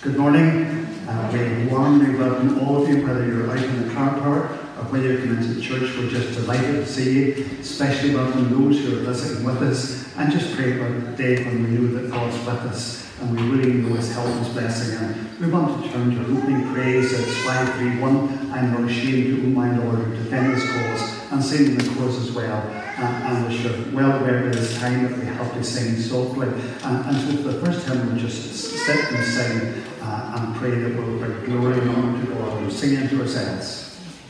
Good morning. We warmly welcome all of you, whether you're out in the car park or whether you're coming into church. We're just delighted to see you, especially welcome those who are visiting with us, and just pray about the day when we know that God's with us and we really know His help and His blessing. And we want to turn to our opening praise. It's 531. I'm not ashamed to own my Lord who defend His cause, and sing the chorus as well. And we should well aware of this time that we have to sing softly. And so for the first time we'll just sit and sing and pray that we'll bring glory and honor to God. We'll sing into ourselves.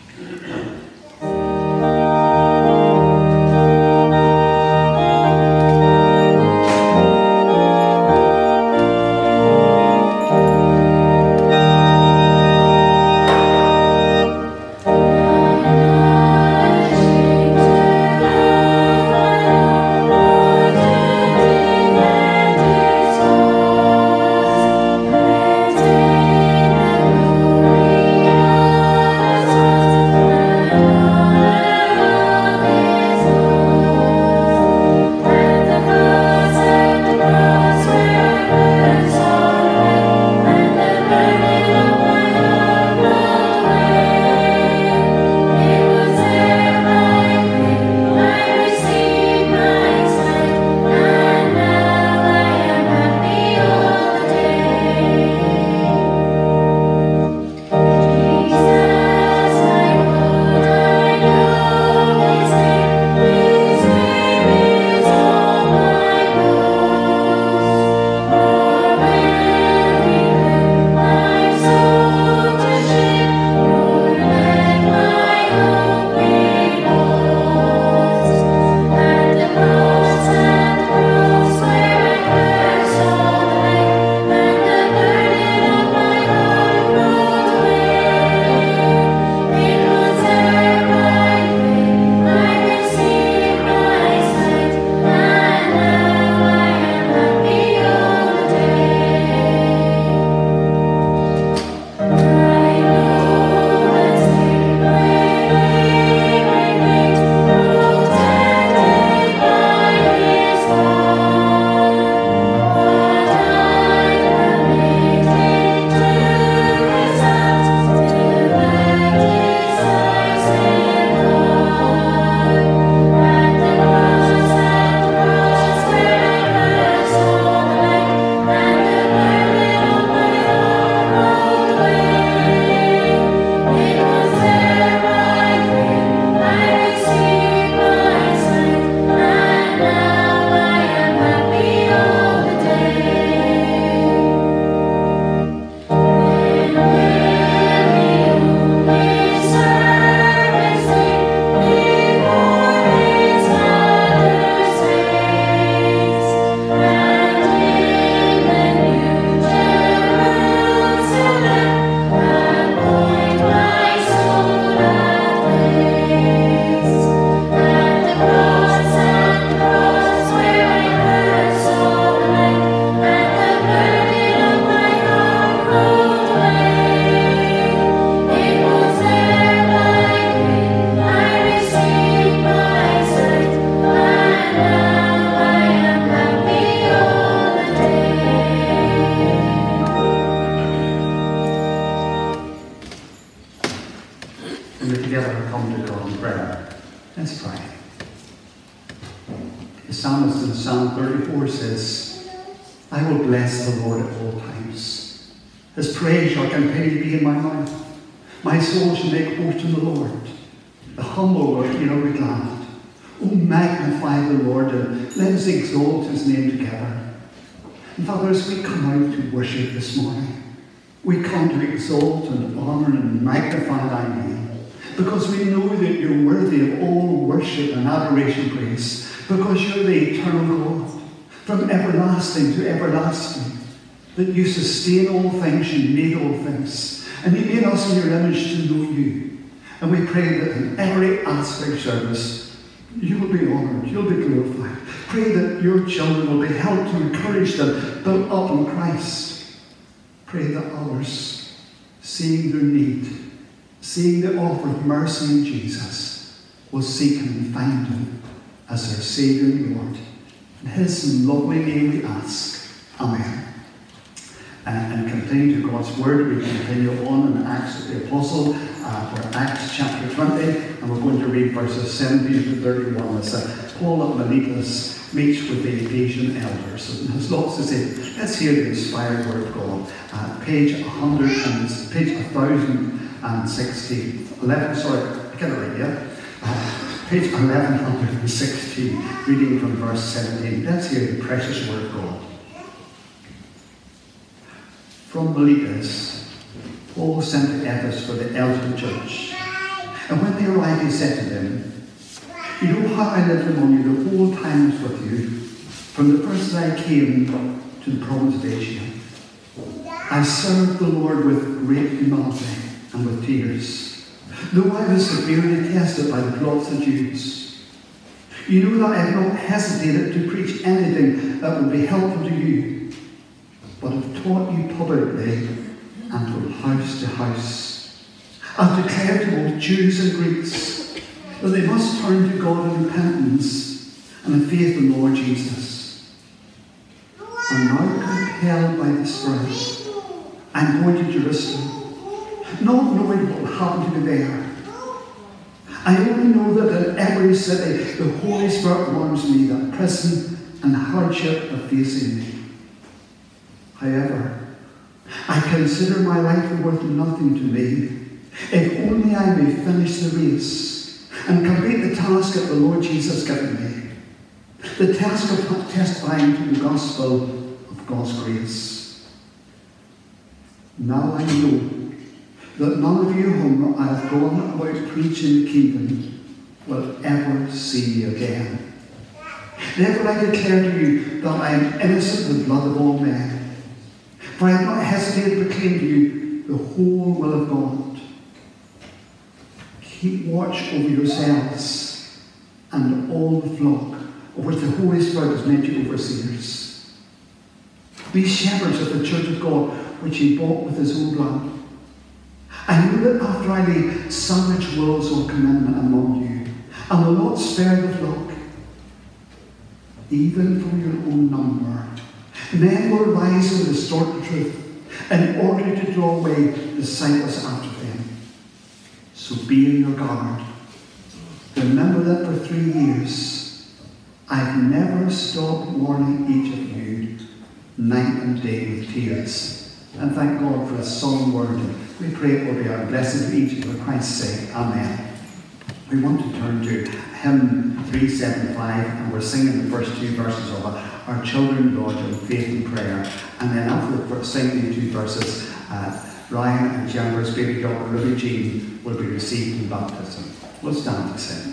Exalt His name together. And Father, as we come out to worship this morning, we come to exalt and honour and magnify Thy name, because we know that You're worthy of all worship and adoration, praise, because You're the eternal God, from everlasting to everlasting, that You sustain all things, You made all things, and You made us in Your image to know You. And we pray that in every aspect of service, You will be honoured, You'll be glorified. Pray that Your children will be helped and encouraged and built up in Christ. Pray that others, seeing their need, seeing the offer of mercy in Jesus, will seek Him and find Him as their Saviour and Lord. In His lovely name we ask. Amen. and continue to God's Word. We continue on in Acts of the Apostle, for Acts chapter 20, and we're going to read verses 17 to 31 as Paul at Miletus meets with the Ephesian elders. And there's lots to say. Let's hear the inspired Word of God. Page 1016. 11, sorry, I get it right, yeah? Page 1116, reading from verse 17. Let's hear the precious Word of God. From Miletus, Paul sent to Ephesus for the elders of the church. And when they arrived, he said to them, "You know how I lived among you the whole time I was with you, from the first day I came to the province of Asia. I served the Lord with great humility and with tears, though I was severely tested by the plots of the Jews. You know that I have not hesitated to preach anything that would be helpful to you, but have taught you publicly and from house to house. I've declared to both Jews and Greeks that they must turn to God in repentance and in faith in the Lord Jesus. And now, compelled by the Spirit, I'm going to Jerusalem, not knowing what will happen to me there. I only know that in every city the Holy Spirit warns me that prison and hardship are facing me. However, I consider my life worth nothing to me, if only I may finish the race and complete the task that the Lord Jesus given me, the task of testifying to the gospel of God's grace. Now I know that none of you whom I have gone about preaching the kingdom will ever see me again. Therefore I declare to you that I am innocent of the blood of all men. For I have not hesitated to proclaim to you the whole will of God. Keep watch over yourselves and all the flock of which the Holy Spirit has made you overseers. Be shepherds of the church of God, which he bought with his own blood. I know that after I leave, savage wolves will come in among you, and will not spare the flock. Even from your own number, men will rise and distort the truth in order to draw away disciples after them. So be on your guard. Remember that for 3 years I've never stopped warning each of you night and day with tears. And thank God for his solemn word. We pray it will be our blessing to each for Christ's sake. Amen. We want to turn to hymn 375, and we're singing the first 2 verses of it, Our Children, Lord, in Faith and Prayer. And then after singing the 2 verses, Ryan and Jennifer's baby daughter, Ruby Jean, will be received in baptism. We'll stand to sing.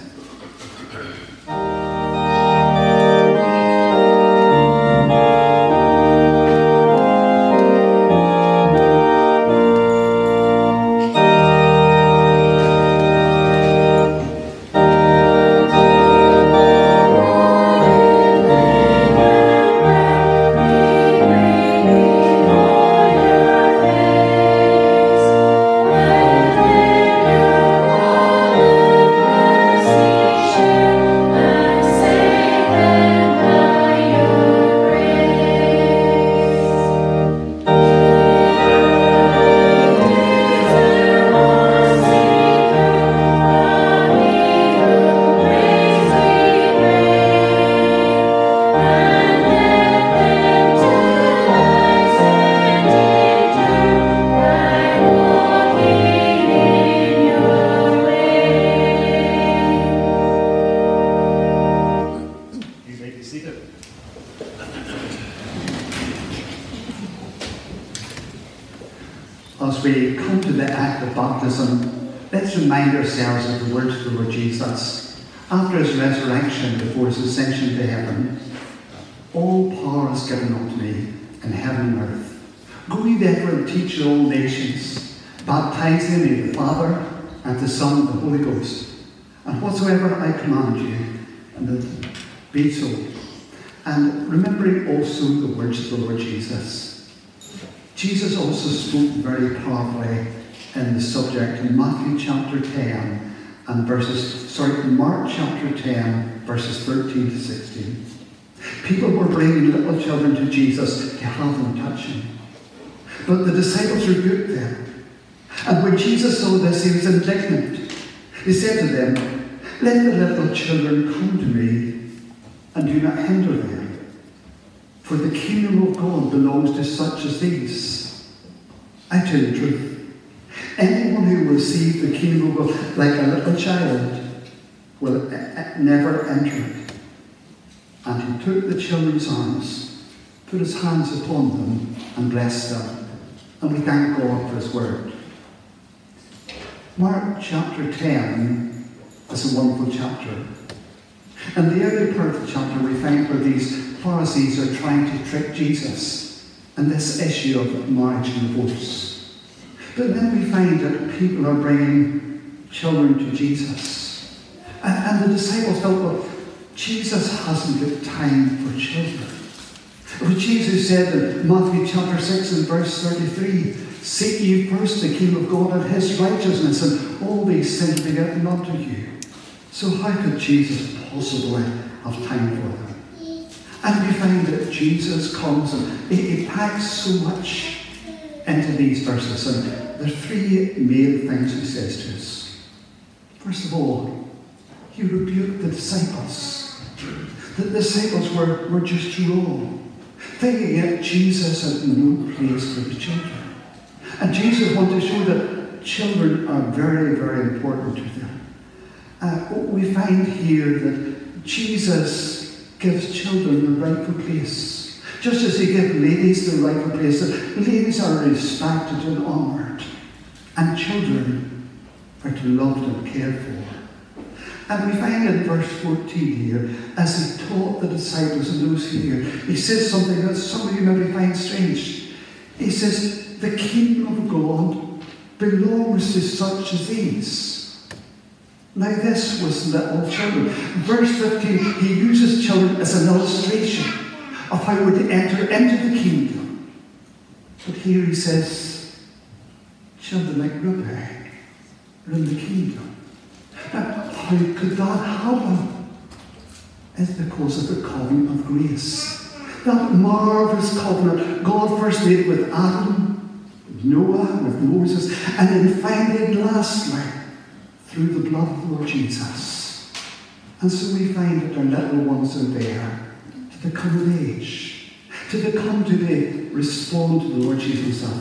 As we come to the act of baptism, let's remind ourselves of the words of the Lord Jesus. After his resurrection, before his ascension to heaven, all power is given unto me in heaven and earth. Go ye therefore and teach all nations, baptizing them in the Father, and the Son, and the Holy Ghost. And whatsoever I command you, and that be so. And remembering also the words of the Lord Jesus. Jesus also spoke very powerfully in the subject in Matthew chapter 10 and Mark chapter 10 verses 13 to 16. People were bringing little children to Jesus to have them touch him. But the disciples rebuked them. And when Jesus saw this, he was indignant. He said to them, "Let the little children come to me, and do not hinder them. For the kingdom of God belongs to such as these. I tell you the truth. Anyone who will receive the kingdom of God like a little child will never enter it." And he took the children's arms, put his hands upon them, and blessed them. And we thank God for his word. Mark chapter 10 is a wonderful chapter. In the early part of the chapter, we find where these Pharisees are trying to trick Jesus in this issue of marriage and divorce. But then we find that people are bringing children to Jesus. And the disciples felt, well, Jesus hasn't got time for children. But Jesus said in Matthew chapter 6 and verse 33, "Seek ye first the kingdom of God and his righteousness, and all these things be given unto you." So how could Jesus possibly have time for them? And we find that Jesus comes and he packs so much into these verses. And there are three main things he says to us. First of all, he rebuked the disciples. The disciples were just wrong, thinking that Jesus had no place for the children. And Jesus wanted to show that children are very, very important to them. We find here that Jesus gives children the rightful place. Just as he gives ladies the rightful place, that ladies are respected and honoured, and children are to be loved and cared for. And we find in verse 14 here, as he taught the disciples and those who hear, he says something that some of you maybe find strange. He says, "The kingdom of God belongs to such as these." Now this was little children. Verse 15, he uses children as an illustration of how we're to enter into the kingdom. But here he says, children like Ruby are in the kingdom. Now, how could that happen? It's because of the covenant of grace. That marvelous covenant God first made with Adam, with Noah, with Moses, and then finally, lastly, through the blood of the Lord Jesus. And so we find that our little ones are there to come of age, to come to respond to the Lord Jesus himself.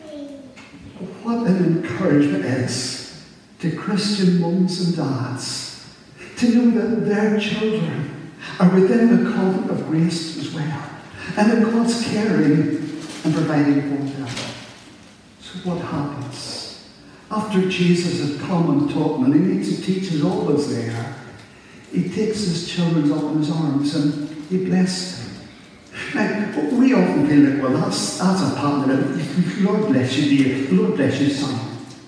What an encouragement it is to Christian mums and dads to know that their children are within the covenant of grace as well, and that God's caring and providing for them. So what happens? After Jesus had come and taught them, and he needs to teach his always there, he takes his children up in his arms and he blessed them. Now, we often feel like, well, that's a pattern. Lord bless you, dear. Lord bless you, son.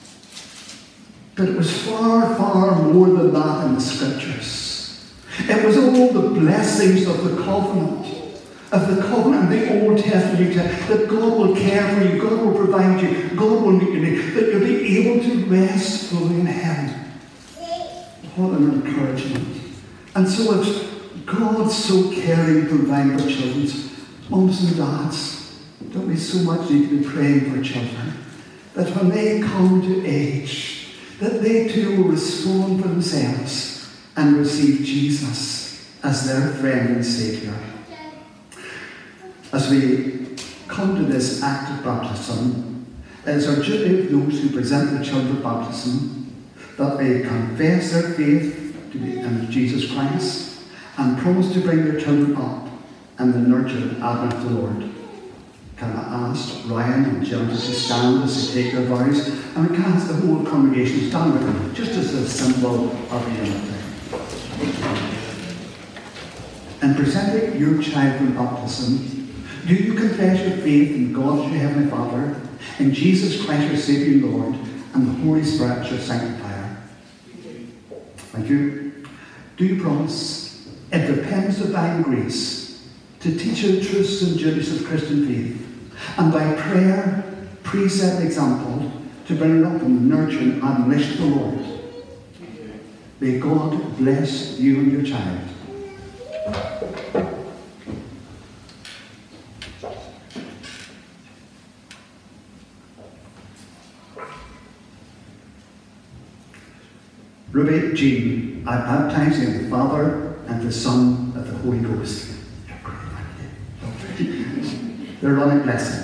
But it was far, far more than that in the scriptures. It was all the blessings of the covenant in the Old Testament, that God will care for you, God will provide you, God will meet your need, that you'll be able to rest fully in Him. What an encouragement. And so if God's so caring, providing for children, mums and dads, don't we so much need to be praying for children, that when they come to age, that they too will respond for themselves and receive Jesus as their friend and Saviour. As we come to this act of baptism, it is our duty of those who present their children for baptism that they confess their faith in Jesus Christ and promise to bring their children up in the nurture and advent of the Lord. Can I ask Ryan and Jill to stand as they take their vows, and we can ask the whole congregation to stand with them, just as a symbol of unity. In presenting your child for baptism, do you confess your faith in God your Heavenly Father, in Jesus Christ your Saviour and Lord, and the Holy Spirit your sanctifier? Thank you. Do you promise, in dependence of divine grace, to teach you the truths and duties of Christian faith, and by prayer, precept and example, to bring up in the nurture and admonition of the Lord? May God bless you and your child. Ruby Jean, I baptize you in the Father and the Son and the Holy Ghost. The Aaronic blessing.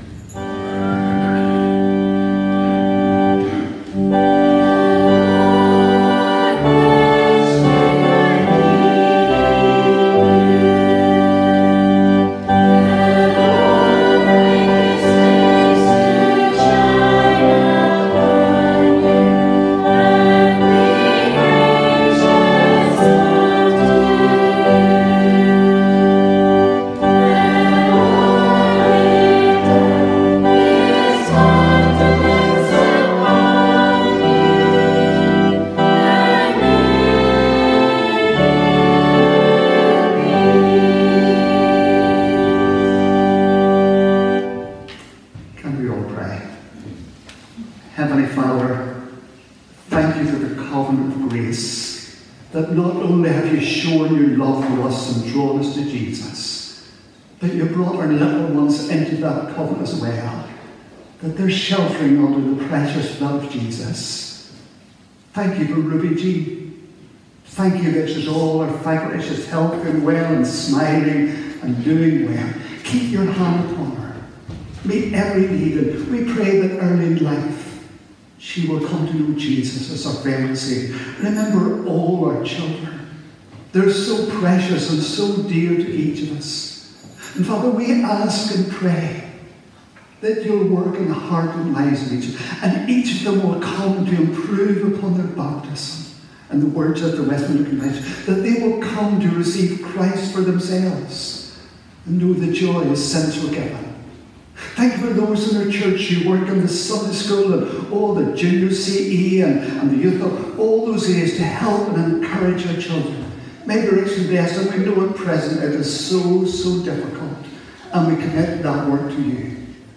Heavenly Father, thank you for the covenant of grace, that not only have you shown your love to us and drawn us to Jesus, but you brought our little ones into that covenant as well, that they're sheltering under the precious blood of Jesus. Thank you for Ruby Jean. Thank you that she's all her faculties, she's healthy and well and smiling and doing well. Keep your hand upon her. Meet every need, and we pray that early in life she will come to know Jesus as our very Savior. Remember all our children. They're so precious and so dear to each of us. And Father, we ask and pray that you'll work in the heart and lives of each of them, and each of them will come to improve upon their baptism. And the words of the Westminster Confession, that they will come to receive Christ for themselves and know the joy of sins forgiven. Thank you for those in our church who work in the Sunday school and all the junior CE and the youth, all those areas to help and encourage our children. May the rich and blessed, and we know at present it is so, so difficult, and we commit that work to you.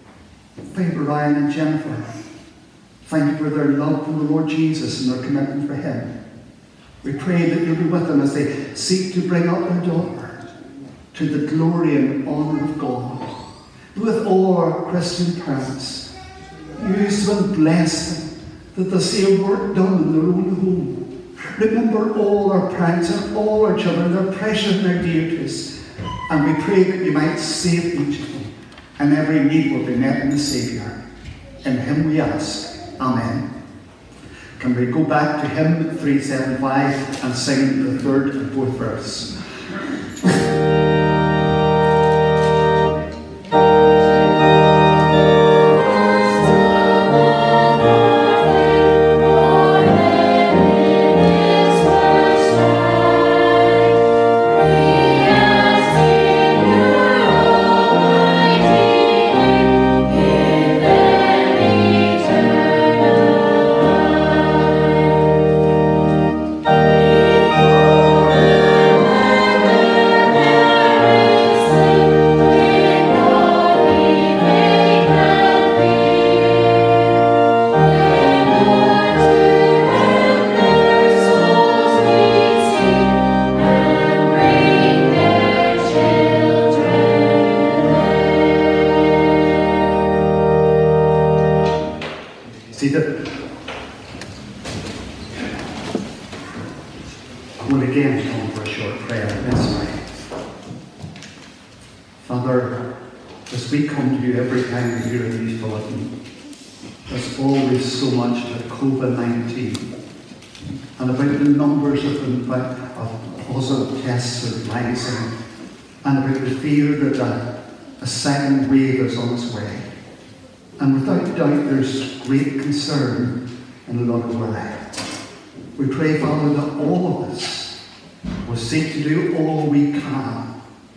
Thank you for Ryan and Jennifer. Thank you for their love for the Lord Jesus and their commitment for him. We pray that you'll be with them as they seek to bring up their daughter to the glory and honour of God. With all our Christian parents, use them and bless them, that they'll see a work done in their own home. Remember all our parents and all our children, they're precious and they're dear to us. And we pray that you might save each of them, and every need will be met in the Saviour. In him we ask. Amen. Can we go back to hymn 375 and sing the third and fourth verse? Father, as we come to you every time we hear these bulletins, there's always so much about COVID-19 and about the numbers of positive tests are rising, and about the fear that a second wave is on its way. And without doubt there's great concern in a lot of our lives. We pray, Father, that all of us will seek to do all we can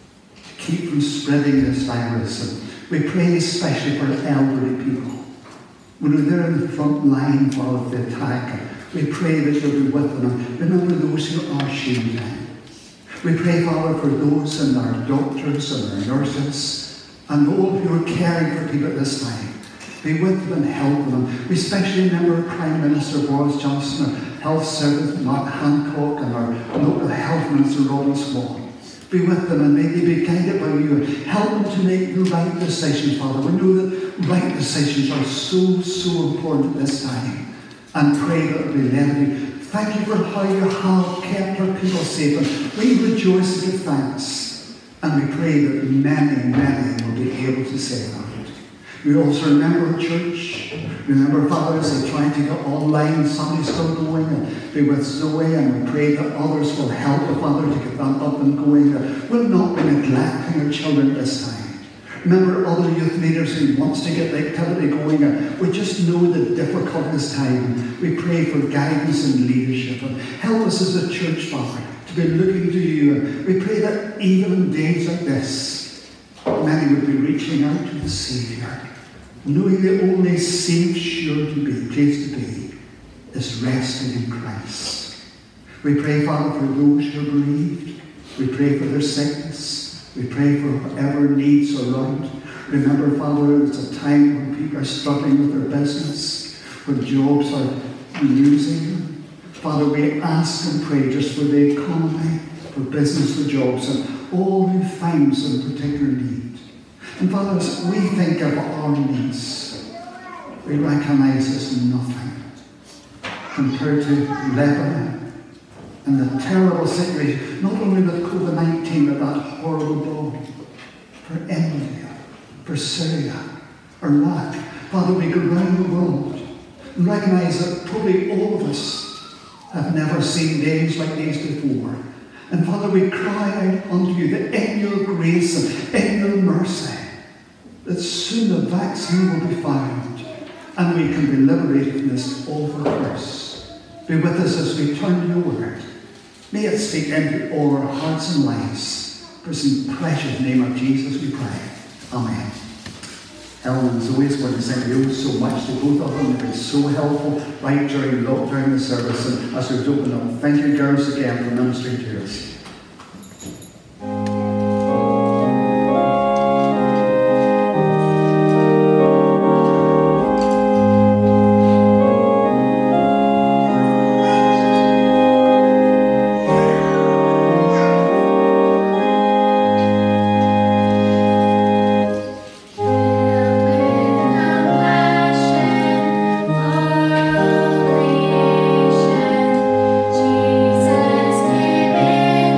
keep from spreading this virus. And we pray especially for elderly people. When they're in the front line of the attack, we pray that you'll be with them. And remember those who are shielding. We pray, Father, for those and our doctors and our nurses and all who are caring for people at this time. Be with them and help them. We especially remember Prime Minister Boris Johnson, our Health Service, Mark Hancock, and our local Health Minister, Robin Swan. Be with them and may they be guided by you. Help them to make the right decisions, Father. We know that right decisions are so, so important at this time. And pray that it will be led Thank you for how you have kept our people safe. And we rejoice and give thanks. And we pray that many, many will be able to say that. We also remember our church. Remember, Father, as they try to get online, Sunday still going, and be with Zoe, and we pray that others will help the Father to get that up and going. We'll not be neglecting our children this time. Remember other youth leaders who wants to get the activity going. We just know the difficult this time. We pray for guidance and leadership. And help us as a church, Father, to be looking to you. And we pray that even in days like this, many would be reaching out to the Saviour, knowing the only safe, sure to be, place to be is resting in Christ. We pray, Father, for those who are bereaved. We pray for their sickness. We pray for whatever needs are around. Remember, Father, it's a time when people are struggling with their business, when jobs are losing them. Father, we ask and pray just for the economy, for business, for jobs, and all who find some particular need. And Father, as we think of our needs, we recognise as nothing compared to Lebanon and the terrible situation, not only with COVID-19, but that horrible blow for India, for Syria, Iraq. Father, we go around the world and recognise that probably all of us have never seen days like these before. And Father, we cry out unto you that in your grace and in your mercy, that soon a vaccine will be found and we can be liberated from this awful curse. Be with us as we turn to your word. May it speak into all our hearts and lives. For the precious name of Jesus we pray. Amen. Ellen and Zoe is going to thank you so much to both of them. They've been so helpful right during the service and as we've opened up. Thank you, girls, again for ministering to us. Jesus came in.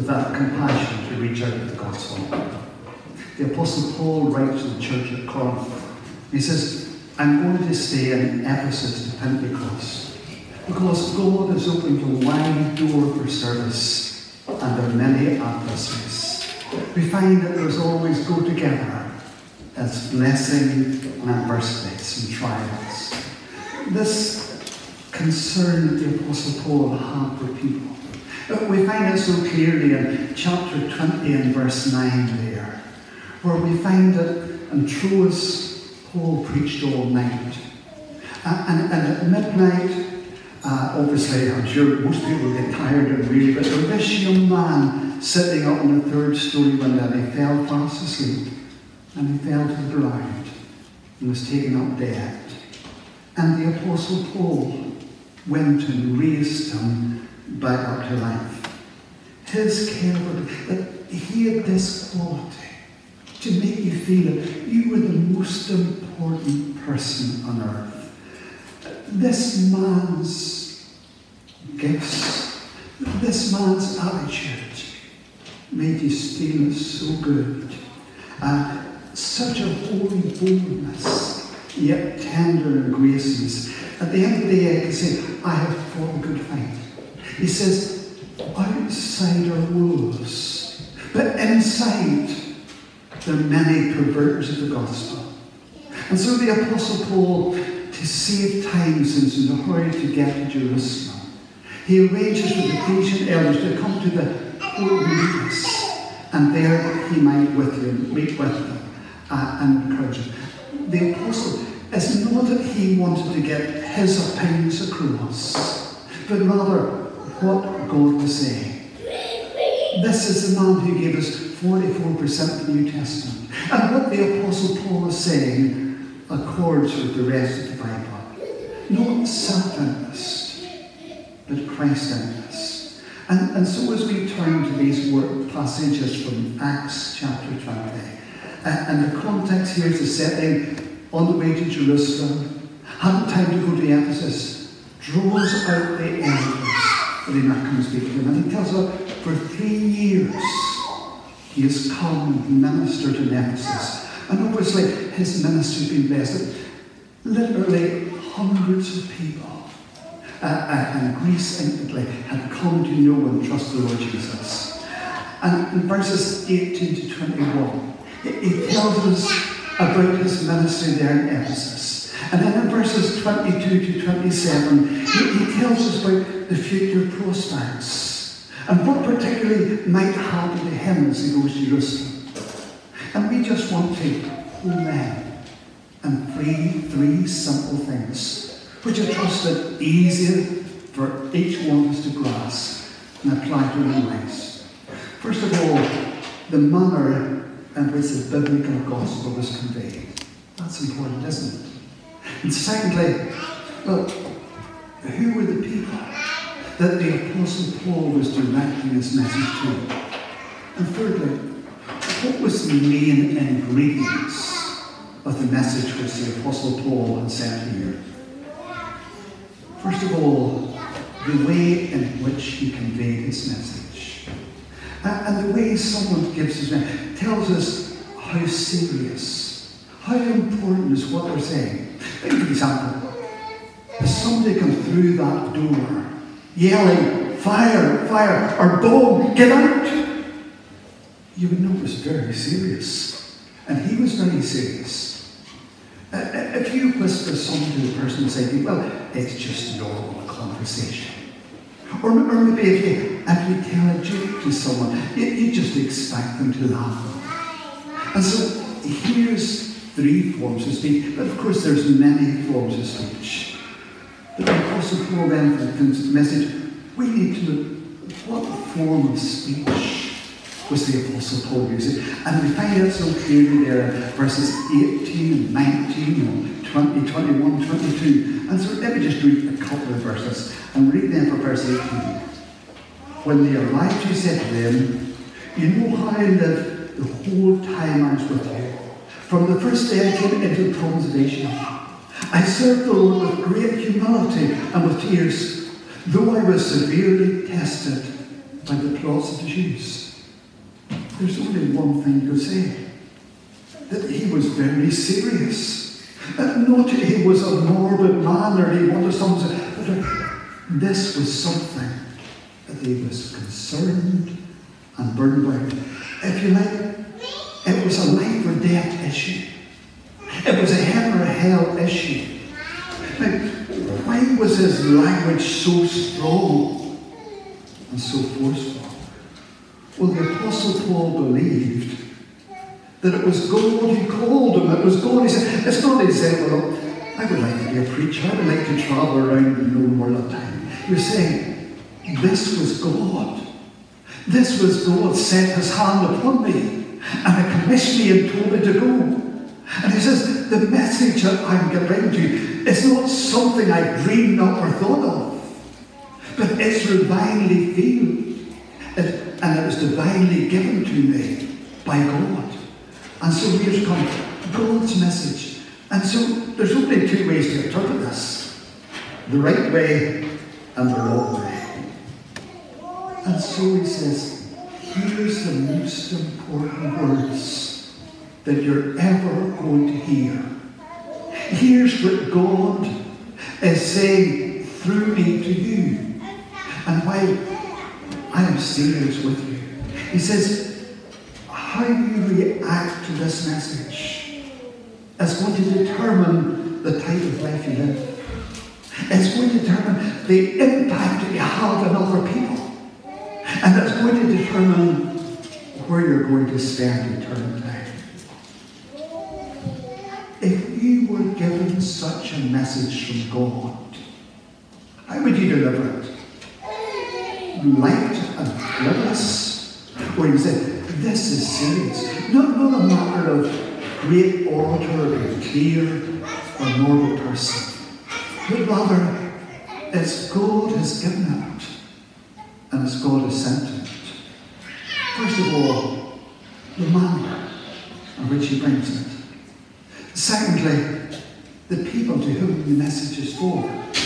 that compassion to reach out with the gospel. The Apostle Paul writes to the church at Corinth. He says, I'm going to stay in Ephesus to Pentecost because God has opened a wide door for service and there are many adversaries. We find that there's always go together as blessing and adversities and trials. This concern that the Apostle Paul had for people. We find it so clearly in chapter 20 and verse 9 there, where we find that in Troas, Paul preached all night. And at midnight, obviously, I'm sure most people get tired and weary, but there was this young man sitting up on the third story window, and he fell fast asleep, and he fell to the ground and was taken up dead. And the Apostle Paul went and raised him back up to life. His care, that he had this quality to make you feel that you were the most important person on earth. This man's gifts, this man's attitude made you feel so good. Such a holy boldness, yet tender and gracious. At the end of the day, I can say, I have fought a good fight. He says, outside are wolves, but inside there are many perverters of the gospel. And so the Apostle Paul, to save time since in a hurry to get to Jerusalem, he arranges with the Ephesian elders to come to the court meetings, and there he might meet with them and encourage them. The Apostle, it's not that he wanted to get his opinions across, but rather what God was saying. This is the man who gave us 44% of the New Testament. And what the Apostle Paul is saying accords with the rest of the Bible. Not self-interest, but Christ-interest. And so as we turn to these passages from Acts chapter 20, and the context here is the setting on the way to Jerusalem, hadn't time to go to Ephesus, draws out the elders that he might come and speak to them. And he tells us for 3 years he has come and ministered in Ephesus. And obviously his ministry has been blessed. Literally hundreds of people, and Greece and Italy, had come to know and trust the Lord Jesus. And in verses 18 to 21, he tells us about his ministry there in Ephesus. And then in verses 22 to 27, he tells us about the future prospects and what particularly might happen to him as he goes to Jerusalem. And we just want to home in and three simple things, which I trust are easier for each one of us to grasp and apply to our lives. First of all, the manner in which the biblical gospel was conveyed. That's important, isn't it? And secondly, well, who were the people that the Apostle Paul was directing his message to? And thirdly, what was the main ingredients of the message which the Apostle Paul had sent here? First of all, the way in which he conveyed his message. And the way someone gives his message tells us how serious, how important is what they're saying. Like, for example, if somebody comes through that door yelling, fire, fire, or boom, get out, you would know it was very serious. And he was very serious. If you whisper something to the person and say, well, it's just normal conversation. Or maybe if you tell a joke to someone, you just expect them to laugh. And so here's 3 forms of speech, but of course there's many forms of speech. But the Apostle Paul then, for the message, we need to look what form of speech was the Apostle Paul using. And we find out so clearly there in verses 18 and 19 and 20, 21, 22. And so let me just read a couple of verses and read them for verse 18. When they arrived, he said to them, you know how I lived the whole time I was with you. From the first day I came into the province of Asia, I served the Lord with great humility and with tears, though I was severely tested by the plots of the Jews. There's only one thing to say, that he was very serious. Not that he was a morbid man or he wanted something, but this was something that he was concerned and burdened by. If you like, it was a life or death issue. It was a heaven or hell issue. Now, why was his language so strong and so forceful? Well, the Apostle Paul believed that it was God who called him. It was God. He said, it's not he said, well, I would like to be a preacher. I would like to travel around the known world of time. He was saying, this was God. This was God set his hand upon me and he commissioned me and told me to go. And he says, the message that I'm getting to is not something I dreamed up or thought of, but it's divinely filled. And it was divinely given to me by God. And so here's come God's message. And so there's only two ways to interpret this. The right way and the wrong way. And so he says, here's the most important words that you're ever going to hear. Here's what God is saying through me to you. And while I am serious with you, he says, how you react to this message is going to determine the type of life you live. It's going to determine the impact that you have on other people. And it's going to determine where you're going to spend eternity. If you were given such a message from God, how would you deliver it? Light and frivolous? Or you say, this is serious. Not a matter of great orator or clear or moral person. But rather, it's God has given it. And it's God has sent it. First of all, the manner in which he brings it. Secondly, the people to whom the message is for.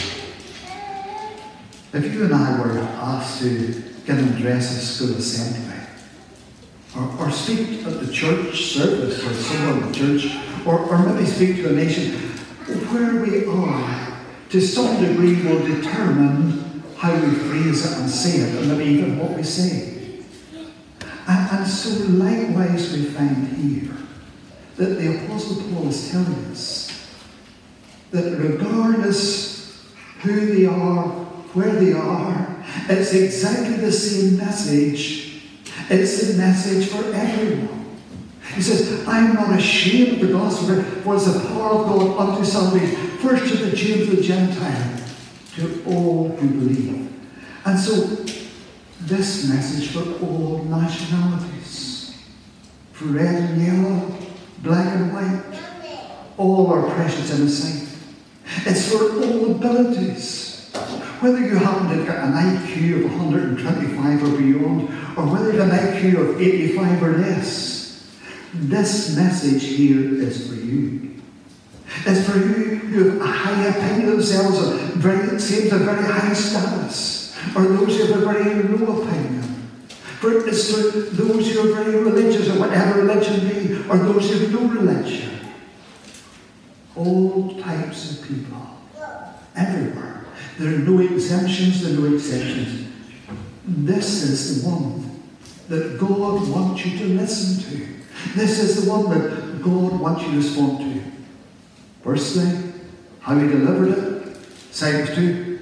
If you and I were asked to get an address at school assembly, or speak at the church service or somewhere in the church, or maybe speak to a nation, where we are, to some degree, will determine how we phrase it and say it, and maybe even what we say. And so likewise we find here that the Apostle Paul is telling us that regardless who they are, where they are, it's exactly the same message. It's the message for everyone. He says, I'm not ashamed of the gospel, for it's the power of God unto salvation, first to the Jew and the Gentile, to all who believe. And so, this message for all nationalities, for red and yellow, black and white, all are precious in His sight. It's for all abilities. Whether you happen to get an IQ of 125 or beyond, or whether you have an IQ of 85 or less, this message here is for you. It's for you who have a high opinion of themselves, or seems a very high status, or those who have a very low opinion. It's for those who are very religious, or whatever religion be, or those who have no religion. All types of people, everywhere. There are no exemptions, there are no exceptions. This is the one that God wants you to listen to. This is the one that God wants you to respond to. Firstly, how He delivered it. Second, two,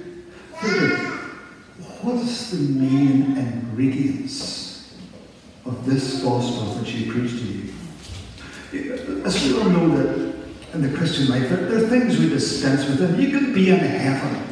what's the main ingredients of this gospel which He preached to you? As we all know that in the Christian life, there are things we dispense with, and you could be in heaven.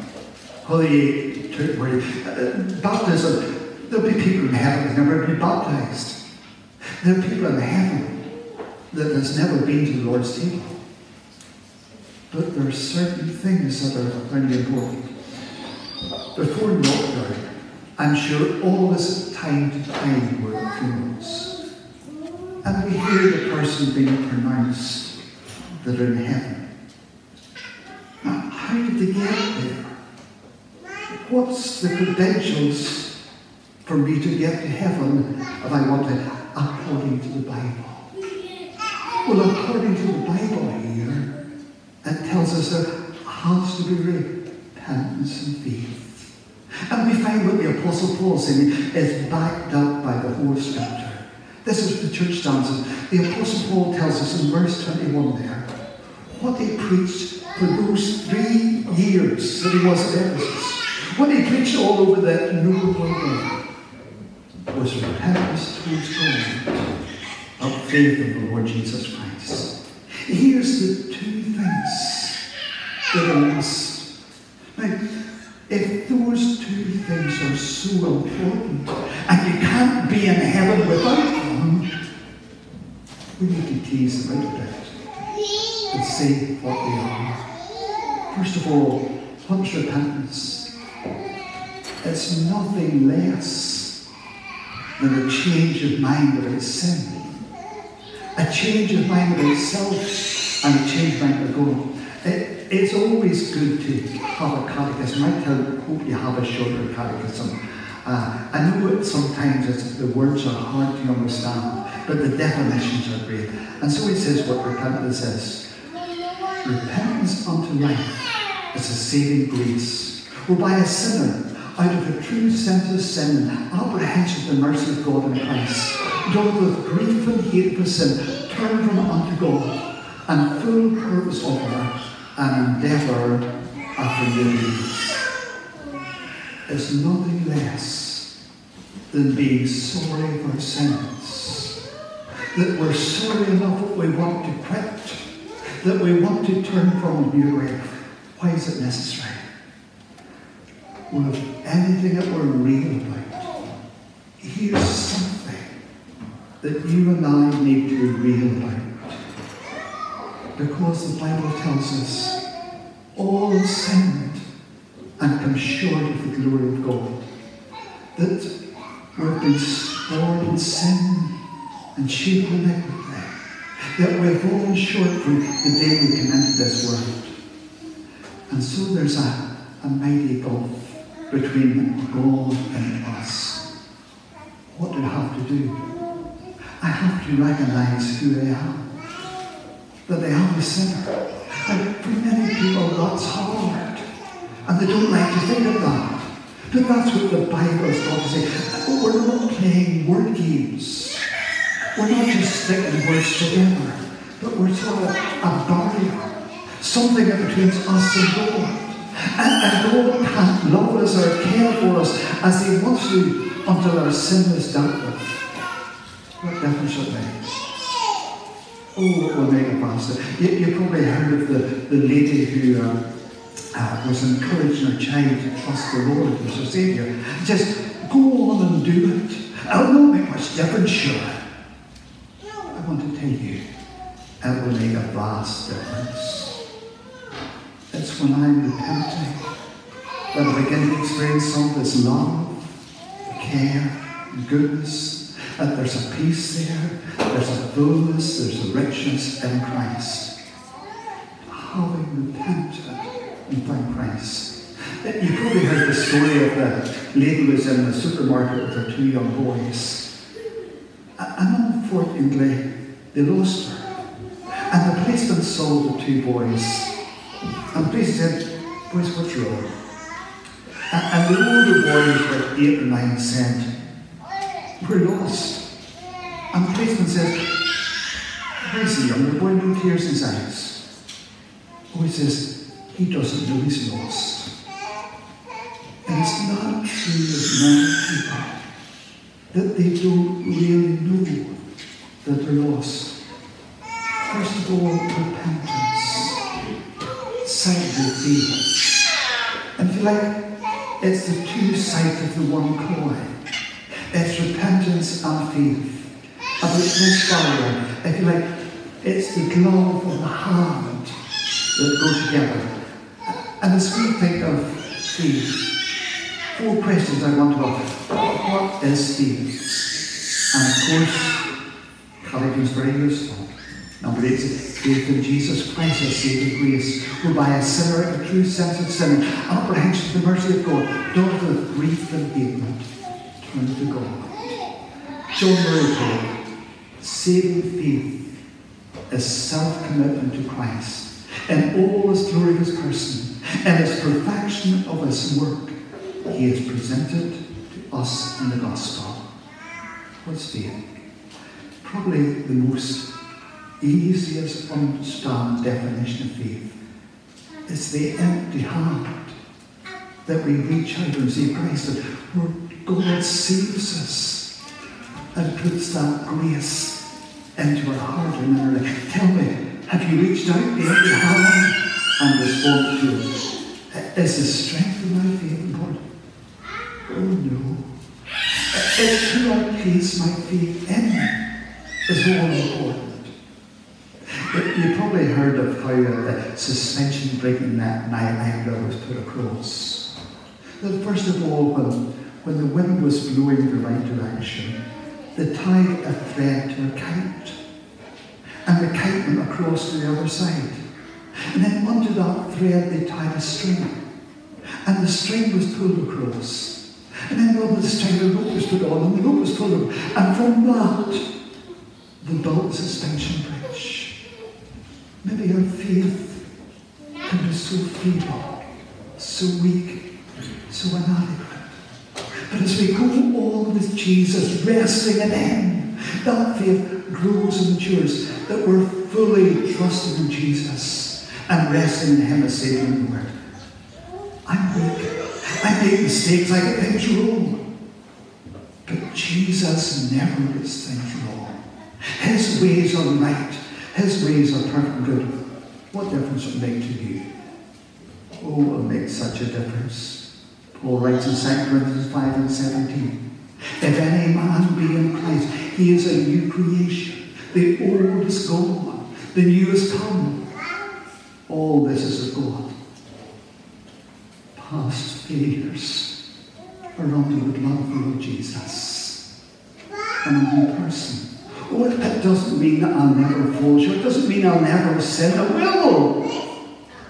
Baptism, there'll be people in heaven who've never been baptized. There are people in heaven that has never been to the Lord's table. But there are certain things that are very important. Before lockdown, I'm sure all of us time to time were at funerals. And we hear the person being pronounced that are in heaven. Now, how did they get there? What's the credentials for me to get to heaven if I want to, according to the Bible? Well, according to the Bible here, it tells us there has to be repentance and faith. And we find what the Apostle Paul is saying is backed up by the whole Scripture. This is the church stanzas. The Apostle Paul tells us in verse 21 there, what he preached for those 3 years that he was at Ephesus, what he preached all over that known world was repentance towards God, of faith in the Lord Jesus Christ. Here's the 2 things that are must. Now, if those 2 things are so important, and you can't be in heaven without them, we need to tease them out a bit and see what they are. First of all, what's repentance? It's nothing less than a change of mind about sin, a change of mind about self, and a change of mind about God. It's always good to have a catechism. I hope you have a shorter catechism. I know that sometimes the words are hard to understand, but the definitions are great. And so he says what repentance is. Repentance unto life is a saving grace, whereby a sinner, out of a true sense of sin and apprehension of the mercy of God in Christ, doth with grief and hate for sin, turn from it unto God, and full purpose of her, and endeavour after new deeds. It's nothing less than being sorry for sins, that we're sorry enough that we want to quit, that we want to turn from a new life. Why is it necessary? Well, if anything that we're real about, here's something that you and I need to be real about. Because the Bible tells us all sinned and come short of the glory of God. That we've been spoiled in sin and shaped in iniquity. That we've fallen short from the day we came into this world. And so there's a mighty gulf between God and us. What do I have to do? I have to recognize who I am. That I am a sinner. And for many people that's hard. And they don't like to think of that. But that's what the Bible has got to say. We're not playing word games. We're not just sticking words together. But we're sort of a barrier. Something in between us and God. And God can't love us or care for us as he wants to until our sin is dealt with. What difference it makes? Oh, it will make a faster. You probably heard of the lady who was encouraging her child to trust the Lord as her Saviour. Just go on and do it. It'll not make much difference, sure. I want to tell you, it will make a vast difference. It's when I'm repenting that I begin to experience some of this love, care, and goodness, that there's a peace there, there's a fullness, there's a richness in Christ. Having repented and found Christ. You probably heard the story of the lady who was in the supermarket with her 2 young boys. And unfortunately, they lost her. And the policeman saw the 2 boys. And the policeman said, boys, what's wrong? And the older boys were 8 or 9 said, we're lost. And the policeman says, where's the younger boy? No tears in his eyes. Oh, he says, he doesn't know he's lost. And it's not true of many people that they don't really know that they're lost. First of all, repentance. Secondly, faith. And if you like, it's the 2 sides of the one coin. It's repentance and faith. About this barrier, if you like, it's the glove and the hand that go together. And as we think of faith, 4 questions I want to ask. What is faith? And of course, Catechism is very useful. Number 8 is faith in Jesus Christ as saving grace, whereby a sinner in a true sense of sin, apprehension of the mercy of God, doth with grief and hatred turn to God. John Murray taught, saving faith is self-commitment to Christ in all his glory of his person and his perfection of his work he has presented to us in the gospel. What's faith? Probably the most easiest to understand definition of faith is the empty heart that we reach out and see Christ, and where God saves us and puts that grace into our heart and in our life. Tell me, have you reached out the empty hand and responded to it? Is the strength of my faith, Lord? Oh no. It's who I place my faith in is all important. You probably heard of how the suspension brig in that Niagara was put across. Well, first of all, when the wind was blowing in the right direction, they tied a thread to a kite, and the kite went across to the other side. And then under that thread they tied a string, and the string was pulled across. And then on the string the rope was put on, and the rope was pulled up, and from that they built the suspension bridge. Maybe our faith can be so feeble, so weak, so inadequate. But as we go on with Jesus, resting in him, that faith grows and matures, that we're fully trusting in Jesus and resting in him as Saviour and Lord. I'm weak. I make mistakes. I get things wrong. But Jesus never gets things wrong. His ways are right. His ways are perfect and good. What difference will it make to you? Oh, it will make such a difference. Paul writes in 2 Corinthians 5 and 17, if any man be in Christ, he is a new creation. The old is gone. The new is come. All this is of God. Past failures are under the blood of the Lord Jesus. I'm a new person. Oh, it doesn't mean that I'll never fall short. It doesn't mean I'll never sin. I will.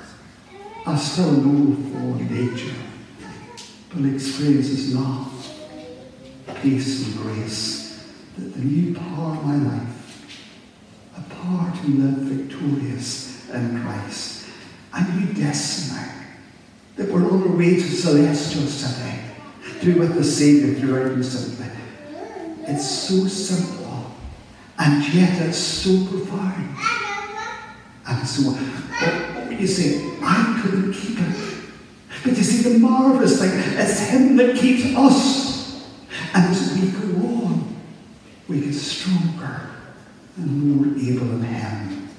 I still know fallen nature. But it experiences love, peace and grace. That the new power of my life, a power to live victorious in Christ. A new destiny. That we're on our way to celestial city. To be with the Saviour throughout and simply. It's so simple. And yet it's so profound. And so, you say, I couldn't keep it. But you see, the marvellous thing, it's him that keeps us. And as we go on, we get stronger and more able in him.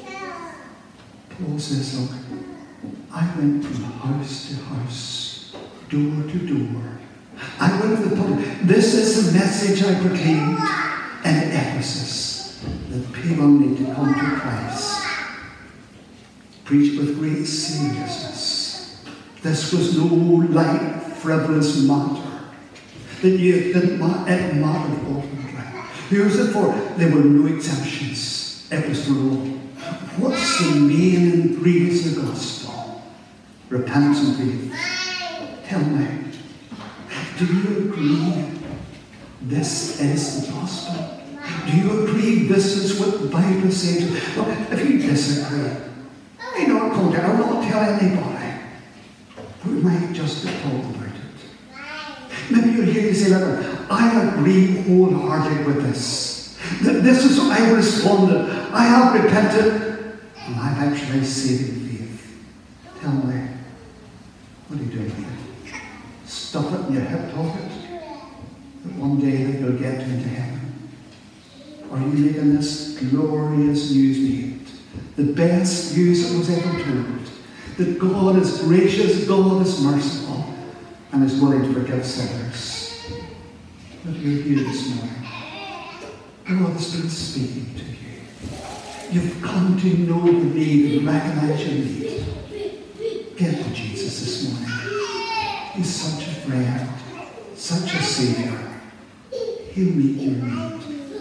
Paul says, look, I went from house to house, door to door. I went to the public. This is the message I proclaimed in Ephesus, that people need to come to Christ. Preached with great seriousness. This was no light, frivolous matter. That it mattered ultimately. Who was it for? There were no exemptions. It was for all. What's the main ingredient of the gospel? Repentance and faith. Tell me, do you agree this is the gospel? Do you agree this is what the Bible says? Look, if you disagree, you not contact, I'll not tell anybody. We might just talk about it. Maybe you're here to say, look, I agree wholeheartedly with this. This is what I responded. I have repented, and I've actually saving faith. Tell me, what are you doing with it? Stuff it in your hip pocket, that one day that you'll get into heaven. Are you making this glorious news made? The best news that was ever told. That God is gracious, God is merciful, and is willing to forgive sinners. But you're here this morning. God has been speaking to you. You've come to know the need and recognize your need. Get to Jesus this morning. He's such a friend, such a Saviour. He'll meet your need.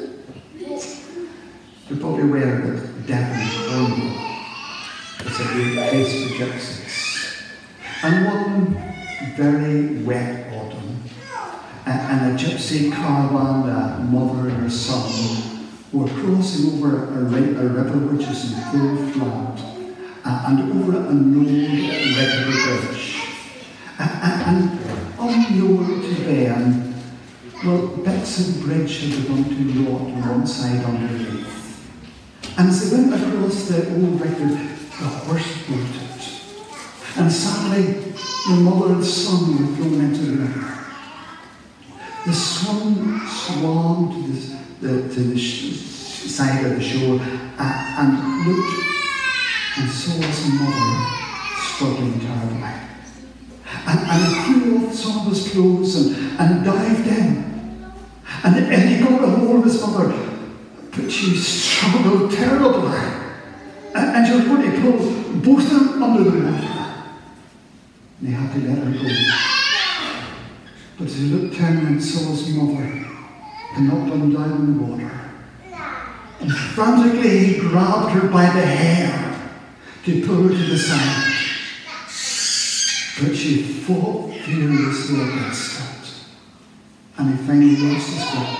You're probably aware that Devon, Cornwall, is a great place for gypsies. And one very wet autumn, and a gypsy caravan, a mother and her son, were crossing over a river which is in full flood, and over an old regular bridge. And unknown to them, well, bits of bridge had begun to rot on one side underneath. And as they went across the old record, the horse bolted. And sadly, the mother and son were thrown into the river. The son swam to the side of the shore and looked and saw his mother struggling terribly. And he threw off some of his clothes and dived in. And he got a hold of his mother, but she struggled terribly. And she was going to pull both of them under the water. And he had to let her go. But as he looked down and saw his mother knocked him down in the water, and frantically he grabbed her by the hair to pull her to the side. But she fought furiously against it, and he finally lost his grip.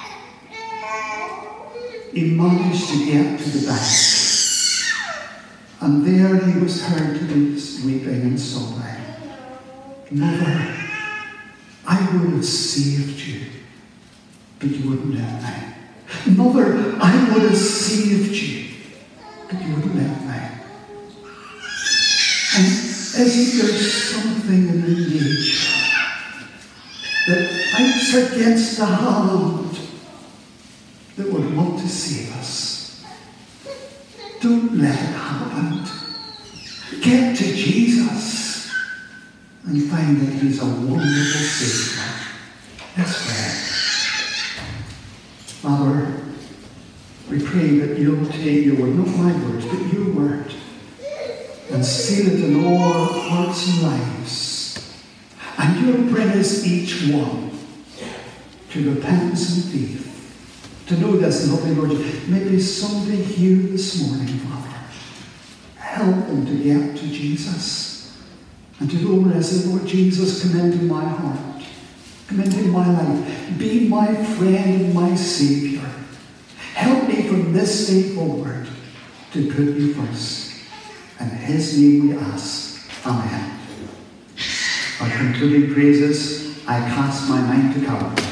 He managed to get to the bank, and there he was heard to be weeping and sobbing. Mother, I would have saved you, but you wouldn't let me. Mother, I would have saved you, but you wouldn't let me. And isn't there something in the nature that fights against the hand that would want to save us? Don't let it happen. Get to Jesus and find that he's a wonderful Savior. Let's pray. Father, we pray that you'll take your word, not my words, but your word, and seal it in all our hearts and lives. And you'll bring us each one to repentance and faith, to know this loving Lord. Maybe somebody here this morning, Father, help them to get to Jesus and to go and say, Lord Jesus, come into my heart, come into my life, be my friend and my Saviour. Help me from this day forward to put you first. In his name we ask. Amen. Our concluding praises, I cast my mind to Calvary.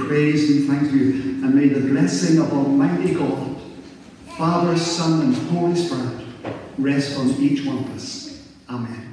praise and thank you. And may the blessing of Almighty God, Father, Son, and Holy Spirit rest on each one of us. Amen.